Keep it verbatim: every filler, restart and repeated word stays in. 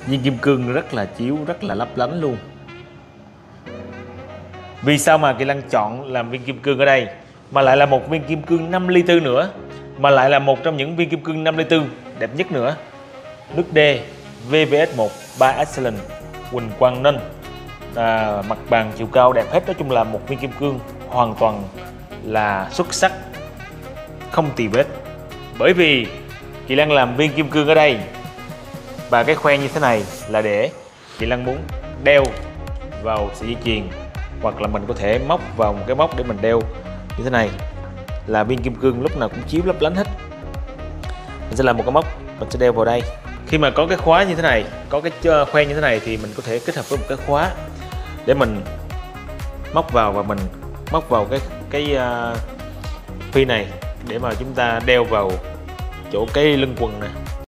Viên kim cương rất là chiếu, rất là lấp lánh luôn. Vì sao mà Kỳ Lân chọn làm viên kim cương ở đây, mà lại là một viên kim cương năm ly tư nữa, mà lại là một trong những viên kim cương năm ly tư đẹp nhất nữa? Nước D vê vê ét một ba Excellent Huỳnh Quang Ninh, à, mặt bàn chiều cao đẹp hết. Nói chung là một viên kim cương hoàn toàn là xuất sắc, không tì vết. Bởi vì Kỳ Lân làm viên kim cương ở đây và cái khoen như thế này là để Kỳ Lân muốn đeo vào sợi dây chuyền, hoặc là mình có thể móc vào một cái móc để mình đeo như thế này, là viên kim cương lúc nào cũng chiếu lấp lánh hết. Mình sẽ làm một cái móc, mình sẽ đeo vào đây. Khi mà có cái khóa như thế này, có cái khoen như thế này thì mình có thể kết hợp với một cái khóa để mình móc vào, và mình móc vào cái cái uh, phi này để mà chúng ta đeo vào chỗ cái lưng quần nè.